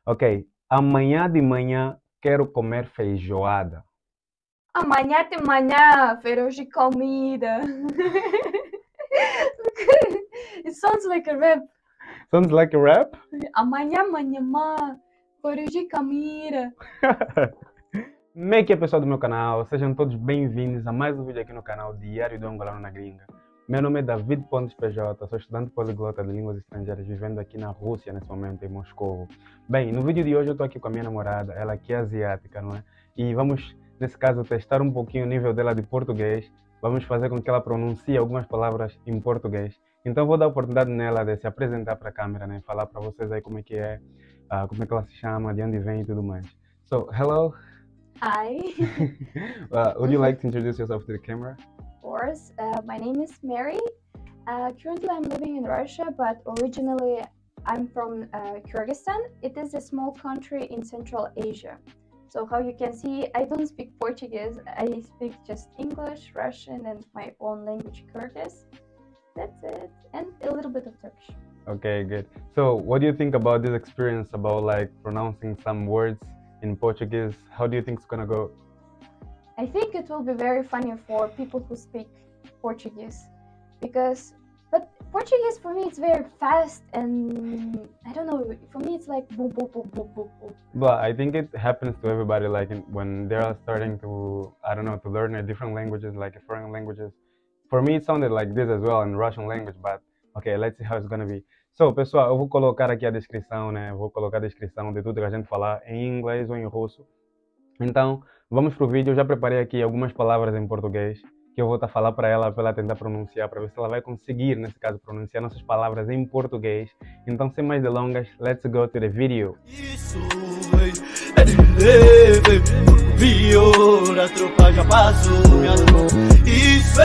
Ok. Amanhã de manhã quero comer feijoada. Amanhã de manhã, feirão de comida. It sounds like a rap. Sounds like a rap? Amanhã, feirão de comida. Como é que é, pessoal do meu canal? Sejam todos bem-vindos a mais um vídeo aqui no canal Diário do Angolano na Gringa. Meu nome é David Pontes PJ, sou estudante poliglota de línguas estrangeiras vivendo aqui na Rússia nesse momento, em Moscou. Bem, no vídeo de hoje eu estou aqui com a minha namorada, ela que é asiática, não é? E vamos, nesse caso, testar um pouquinho o nível dela de português. Vamos fazer com que ela pronuncie algumas palavras em português. Então vou dar a oportunidade nela de se apresentar para a câmera, né? Falar para vocês aí como é que é, como é que ela se chama, de onde vem e tudo mais. So, hello. Hi. Would you like to introduce yourself to the camera? Of course. My name is Mary. Currently I'm living in Russia, but originally I'm from Kyrgyzstan. It is a small country in Central Asia. So how you can see, I don't speak Portuguese. I speak just English, Russian, and my own language, Kyrgyz. That's it. And a little bit of Turkish. Okay, good. So what do you think about this experience about like pronouncing some words in Portuguese? How do you think it's gonna go? I think it will be very funny for people who speak Portuguese but Portuguese for me it's very fast and I don't know, for me it's like boom boom boom boom boom boom. But I think it happens to everybody like when they're starting to, I don't know, to learn a different languages, like foreign languages. For me it sounded like this as well in Russian language, but okay, let's see how it's gonna be. So, pessoal, eu vou colocar aqui a descrição, né? Vou colocar a descrição de tudo que a gente falar em inglês ou em russo. Então, vamos pro vídeo. Eu já preparei aqui algumas palavras em português que eu vou estar falando para ela tentar pronunciar, para ver se ela vai conseguir, nesse caso, pronunciar nossas palavras em português. Então, sem mais delongas, let's go to the video. Isso é de leve, pior, a tropa já passou, minha mão. Isso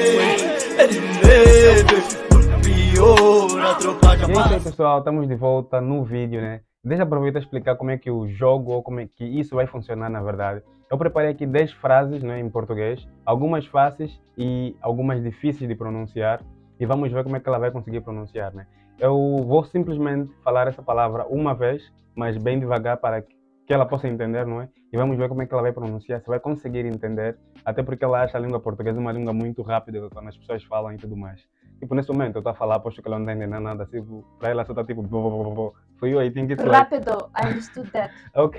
é de leve, pior, a tropa já E é isso aí, passou. pessoal, estamos de volta no vídeo, né? Deixa eu aproveitar e explicar como é que o jogo, ou como é que isso vai funcionar na verdade. Eu preparei aqui 10 frases, né, em português, algumas fáceis e algumas difíceis de pronunciar, e vamos ver como é que ela vai conseguir pronunciar, né? Eu vou simplesmente falar essa palavra uma vez, mas bem devagar para que ela possa entender, não é? E vamos ver como é que ela vai pronunciar, se vai conseguir entender, até porque ela acha a língua portuguesa uma língua muito rápida quando as pessoas falam e tudo mais. Tipo, nesse momento eu estou a falar, aposto que ela não está entendendo nada, assim, para ela só está tipo... For you, I think it's like... Rápido, I understood that.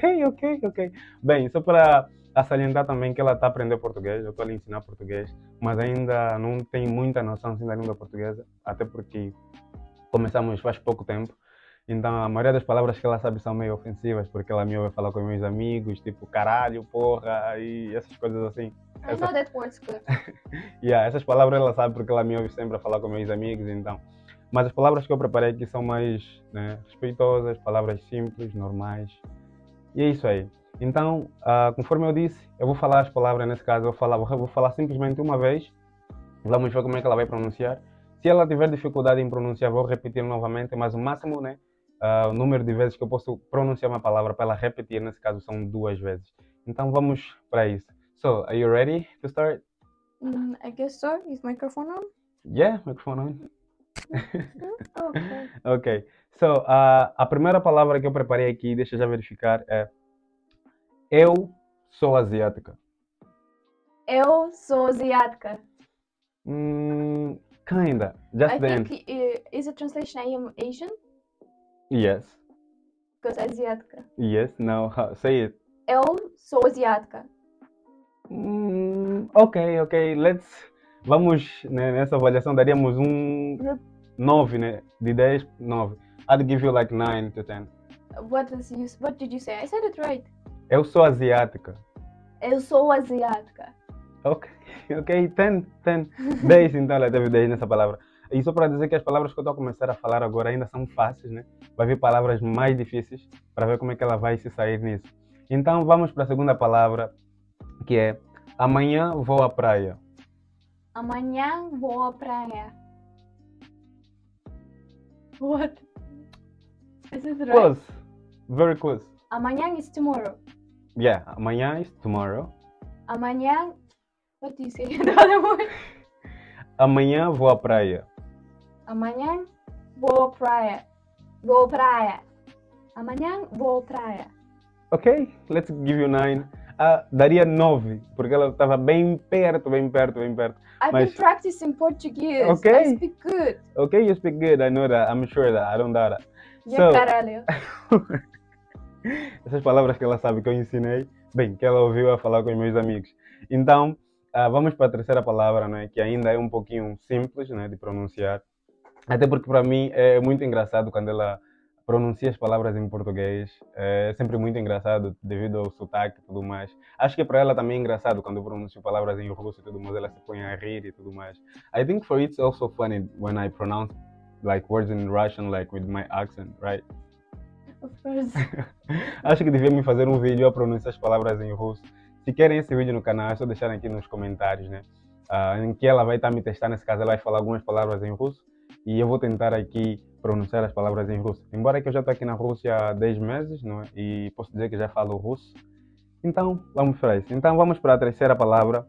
Ok. Bem, só para salientar também que ela está aprendendo português, eu estou a lhe ensinar português, mas ainda não tem muita noção assim, da língua portuguesa, até porque começamos faz pouco tempo. Então a maioria das palavras que ela sabe são meio ofensivas, porque ela me ouve falar com meus amigos, tipo caralho, porra, e essas coisas assim. I know that word's good. Essas palavras ela sabe porque ela me ouve sempre a falar com meus amigos, então. Mas as palavras que eu preparei aqui são mais, né, respeitosas, palavras simples, normais. E é isso aí. Então, conforme eu disse, eu vou falar as palavras, nesse caso, eu vou falar simplesmente uma vez. Vamos ver como é que ela vai pronunciar. Se ela tiver dificuldade em pronunciar, vou repetir novamente, mas o máximo, né, o número de vezes que eu posso pronunciar uma palavra para ela repetir, nesse caso, são 2 vezes. Então, vamos para isso. So, are you ready to start? I guess so. Is microphone on? Yeah, microphone on. Okay. Ok. So, a primeira palavra que eu preparei aqui, deixa eu já verificar, é eu sou asiática. Eu sou asiática. Kinda. Just I the end. think is a translation I am Asian Yes. because asiática. Yes. No. Say it. Eu sou asiática. Ok. Vamos, né, nessa avaliação daríamos 9, né? De 10, 9. I'd give you like 9 to 10. What did you say? I said it right. Eu sou asiática. Eu sou asiática. Ok, 10. 10, então ela teve 10 nessa palavra. E só para dizer que as palavras que eu estou a começar a falar agora ainda são fáceis, né? Vai vir palavras mais difíceis para ver como é que ela vai se sair nisso. Então vamos para a segunda palavra, que é amanhã vou à praia. Amanhã vou à praia. What? Is it right? Close, very close. Amanhã is tomorrow. Yeah, amanhã is tomorrow. Amanhã. What do you say? The other word? Amanhã vou à praia. Amanhã vou à praia. Vou à praia. Amanhã vou à praia. Ok, let's give you 9. Daria 9, porque ela estava bem perto, bem perto, bem perto. I've Mas- been practicing Portuguese. Okay. I speak good. Ok, you speak good, I know that, I'm sure that, I don't doubt that. Yeah, caralho. Essas palavras que ela sabe que eu ensinei, bem, que ela ouviu a falar com os meus amigos. Então, vamos para a terceira palavra, né, que ainda é um pouquinho simples, né, de pronunciar. Até porque para mim é muito engraçado quando ela pronuncia as palavras em português. É sempre muito engraçado devido ao sotaque e tudo mais. Acho que para ela também é engraçado quando eu pronuncio palavras em russo e tudo mais, ela se põe a rir e tudo mais. I think for it's also funny when I pronounce like words in Russian like with my accent, right? Of course. Acho que devia me fazer um vídeo a pronunciar as palavras em russo. Se querem esse vídeo no canal, é só deixarem aqui nos comentários, né? Em que ela vai estar me testando, nesse caso ela vai falar algumas palavras em russo e eu vou tentar aqui pronunciar as palavras em russo. Embora que eu já estou aqui na Rússia há 10 meses, não é? E posso dizer que já falo russo. Então, vamos para isso. Então, vamos para a terceira palavra.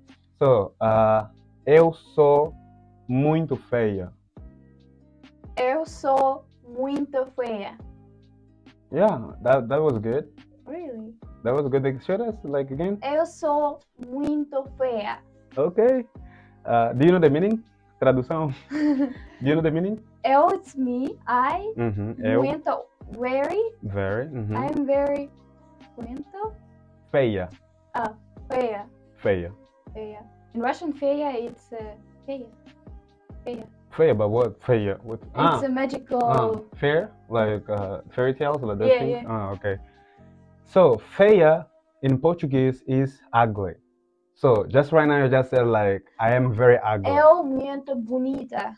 Eu sou muito feia. Eu sou muito feia. Yeah, that was good. Really? That was good. Like, show us like again. Eu sou muito feia. Okay. Do you know the meaning? Tradução. Do you know the meaning? Eu, it's me. I, Eu. muito, very. Very. I'm very, muito, Feia. feia. Feia. Feia. In Russian, feia, it's feia. Feia. Feia, but what? Feia. What? It's a magical. Fair? Like fairy tales? Like those Yeah, things? yeah. Okay. So, feia in Portuguese is ugly. So, just right now you just said like, I am very ugly. Eu, muito bonita.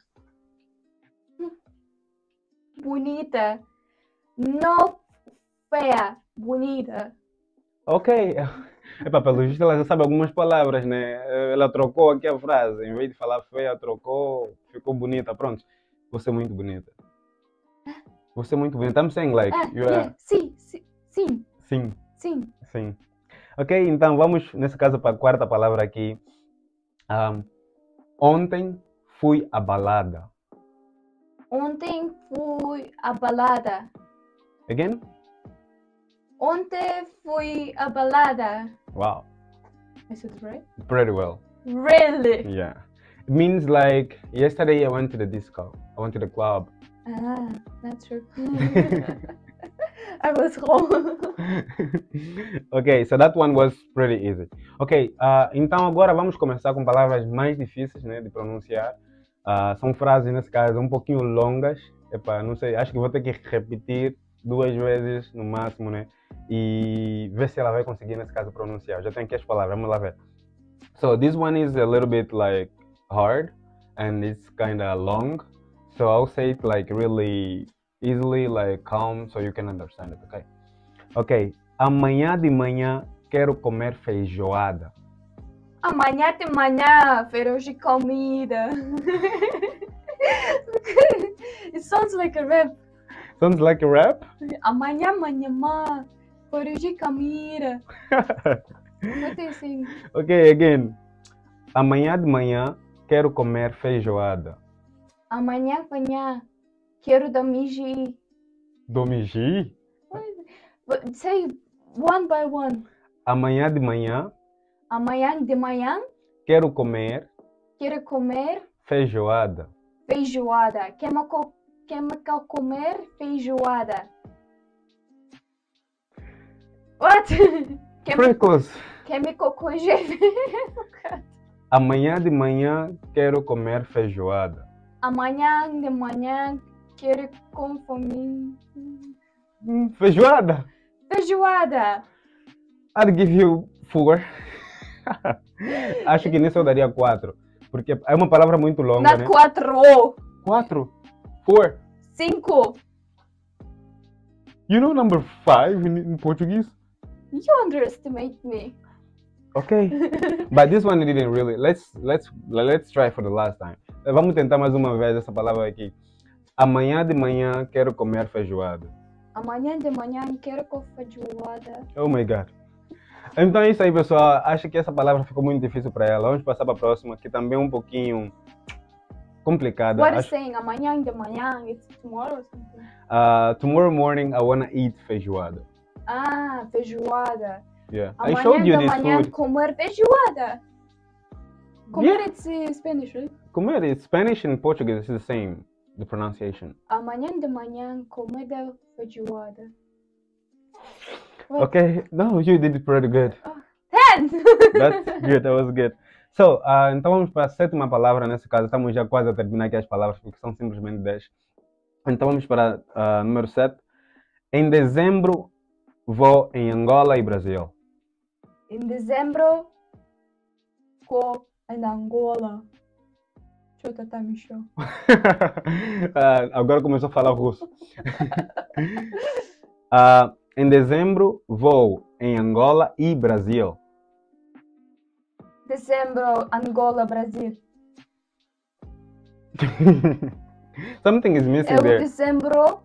Bonita. Não feia. Bonita. Ok. Epá, pelo visto ela já sabe algumas palavras, né? Ela trocou aqui a frase. Em vez de falar feia, trocou, ficou bonita. Pronto. Você é muito bonita. Você é muito bonita. I'm saying like, you are... Yeah. Sim, sim, sim, Sim, sim. sim. Ok, então vamos, nesse caso, para a quarta palavra aqui. Ontem fui à balada. Ontem fui à balada. Again? Ontem fui à balada. Wow, I said it right? pretty well. Really? Yeah. It means like, yesterday I went to the disco. I went to the club. Not true. I was wrong. Ok, so that one was pretty easy. Ok, então agora vamos começar com palavras mais difíceis, né, de pronunciar. São frases, nesse caso, um pouquinho longas. Epa, não sei, acho que vou ter que repetir 2 vezes no máximo, né? E ver se ela vai conseguir, nesse caso, pronunciar. Eu já tenho aqui as palavras, vamos lá ver. So this one is a little bit like hard and it's kind of long. So I'll say it like really easily, like calm, so you can understand it, okay? Ok, amanhã de manhã quero comer feijoada. Amanhã de manhã, feirão de comida. It sounds like a rap. Sounds like a rap? Amanhã, feirão de comida. What do you think? Ok, again. Amanhã de manhã quero comer feijoada. Amanhã, quero dormir. Domigi? But say one by one. Amanhã de manhã Amanhã de manhã, quero comer quero comer feijoada. feijoada. Quero comer feijoada. What? Pretty close. Chemical congelar. Amanhã de manhã quero comer feijoada. Amanhã de manhã quero comer Feijoada? feijoada. I'd give you 4. Acho que nisso eu daria 4. Porque é uma palavra muito longa, Not né? 4. 4? 4? 5. You know number 5 in Portuguese? You underestimate me. Okay. But this one didn't really. Let's try for the last time. Vamos tentar mais uma vez essa palavra aqui. Amanhã de manhã quero comer feijoada. Amanhã de manhã quero comer feijoada. Oh my God. Então é isso aí, pessoal. Acho que essa palavra ficou muito difícil para ela. Vamos passar para a próxima, que também é um pouquinho complicada. What is saying amanhã de manhã? It's tomorrow or something. Tomorrow morning I wanna eat feijoada. Ah, feijoada. Yeah. I Amanhã showed you de this manhã food. comer feijoada. Comer Yeah. it's Spanish, right? Comer is Spanish and Portuguese is the same, the pronunciation. Amanhã de manhã comer feijoada. What? Okay, no, you did it pretty good. 10! That's good, that was good. So, então vamos para a sétima palavra nesse caso. Estamos já quase a terminar aqui as palavras, porque são simplesmente 10. Então vamos para número 7. Em dezembro, vou em Angola e Brasil. Em dezembro, vou em Angola. Chuta, tá me show. Agora começou a falar russo. Em dezembro, vou em Angola e Brasil. Dezembro, Angola, Brasil. Something is missing Eu there. dezembro,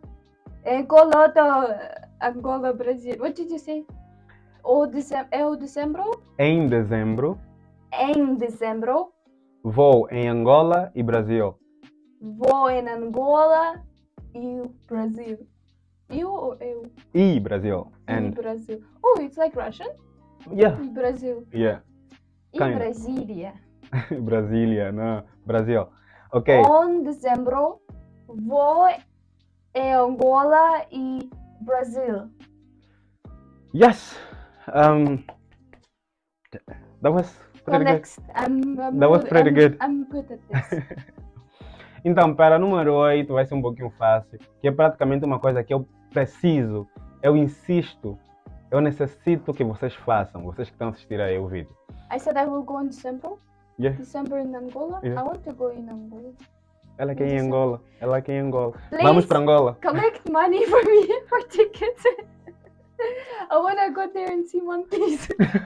Angola, Brasil. What did you say? Dezembro? Em dezembro, Em dezembro, vou em Angola e Brasil. vou em Angola e Brasil. Eu ou eu? E Brasil. E And Brasil. Oh, it's like Russian? yeah, E Brasil. yeah. E Kind of. Brasília. Brasília, não. Brasil. Ok. Em dezembro, vou em Angola e Brasil. Yes. That was So pretty good. next, I'm That was pretty good. I'm good at this. Então, para número 8 vai ser um pouquinho fácil, que é praticamente uma coisa que eu preciso, eu insisto, eu necessito que vocês façam, vocês que estão assistindo aí o vídeo. I said I will go in December. Yeah. December in Angola. Yeah. I want to go in Angola. Ela aqui em Angola, ela aqui em Angola. Please. Vamos para Angola. Collect money for me for tickets. I want to go there and see monkeys.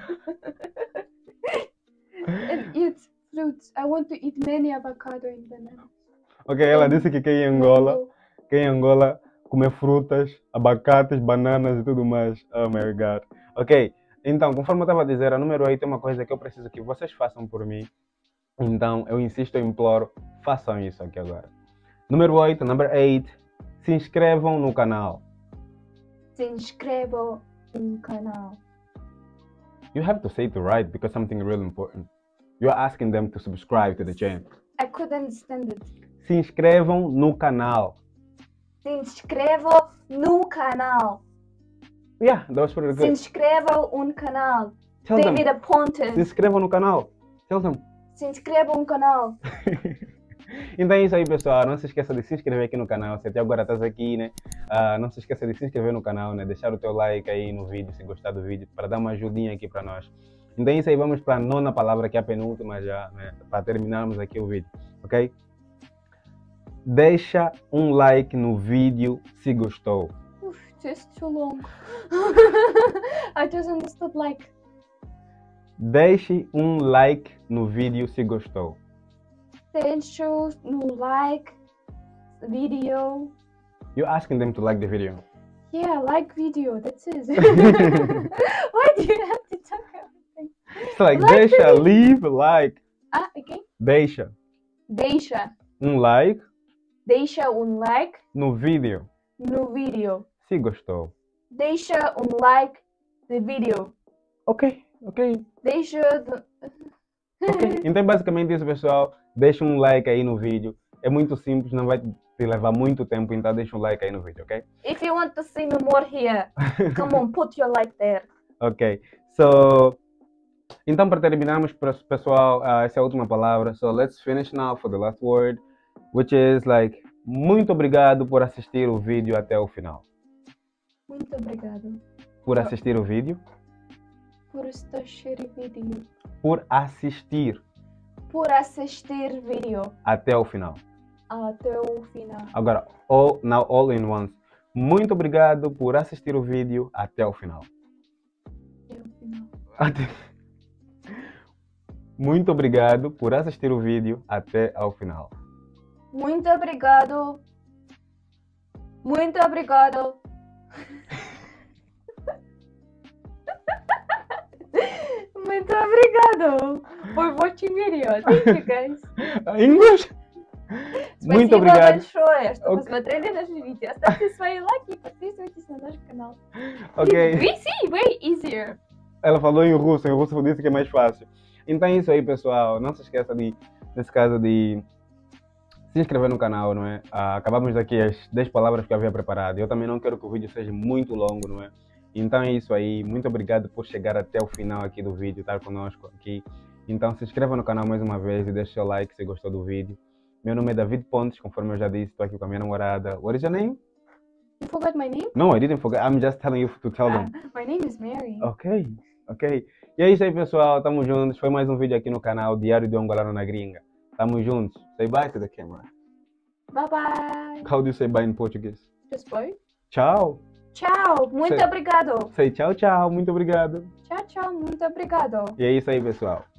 And eat fruits. I want to eat many avocado and bananas. Ok, ela disse que quer ir em Angola, comer frutas, abacates, bananas e tudo mais. Oh my god. Ok, então, conforme eu estava a dizer, a número 8 é uma coisa que eu preciso que vocês façam por mim. Então, eu insisto, eu imploro, façam isso aqui agora. Número 8, number 8, se inscrevam no canal. Se inscrevam no canal. You have to say it right because something really important. You're asking them to subscribe to the channel. I couldn't understand it. Se inscrevam no canal. Se inscrevam no canal. Yeah, that was pretty Se good. inscrevam no canal. Tell them, David se Apontes. inscrevam no canal. Tell them. Se inscrevam no canal. Então é isso aí, pessoal. Não se esqueça de se inscrever aqui no canal. Se até agora estás aqui, né? Não se esqueça de se inscrever no canal, né? Deixar o teu like aí no vídeo, se gostar do vídeo, para dar uma ajudinha aqui para nós. Então é isso aí, vamos para a nona palavra, que é a penúltima já, né? Para terminarmos aqui o vídeo, ok? Deixa um like no vídeo se gostou. Oof, just too long. I just understood like. Deixe um like no vídeo se gostou. Deixa no like video. You're asking them to like the video. Yeah, like video. That's it. Why do you have to talk everything? It's like, Like deixa, the video. leave, like. Again. Deixa Deixa. um like Deixa like no vídeo no video. se gostou. Deixa like the video. Ok, ok. Deixa. Ok. Então é basicamente isso, pessoal. Deixa um like aí no vídeo. É muito simples, não vai te levar muito tempo, então deixa um like aí no vídeo, ok? If you want to see me more here, come on, put your like there. Ok. So, então para terminarmos, pessoal, essa é a última palavra. So, let's finish now for the last word, which is like, muito obrigado por assistir o vídeo até o final. Muito obrigado Por assistir o vídeo. por assistir vídeo. Por assistir Por assistir vídeo até o final. até o final. Agora, now all in once. Muito obrigado por assistir o vídeo até o final. Até o final. Muito obrigado por assistir o vídeo até ao final. Muito obrigado. Muito obrigado. Muito obrigado for watching video. Thank you guys. English? Muito obrigado. Чтобы смотрели наше видео. Оставьте свои лайки и подписывайтесь на наш канал. Ok. We see, way easier. Ela falou em russo disse que é mais fácil. Então é isso aí, pessoal. Não se esqueça nesse caso, de se inscrever no canal, não é? Acabamos daqui as 10 palavras que eu havia preparado. Eu também não quero que o vídeo seja muito longo, não é? Então é isso aí. Muito obrigado por chegar até o final aqui do vídeo, estar conosco aqui. Então se inscreva no canal mais uma vez e deixe seu like se gostou do vídeo. Meu nome é David Pontes, conforme eu já disse, estou aqui com a minha namorada. What is your name? You forgot my name? No, I didn't forget. I'm just telling you to tell them. My name is Mary. Ok. E é isso aí, pessoal. Tamo juntos. Foi mais um vídeo aqui no canal Diário de Angolano na Gringa. Tamo juntos. Say bye to the camera. Bye bye. How do you say bye in Portuguese? Just bye. Tchau. Tchau. Muito obrigado. Say tchau, tchau. Muito obrigado. Tchau, tchau. Muito obrigado. E é isso aí, pessoal.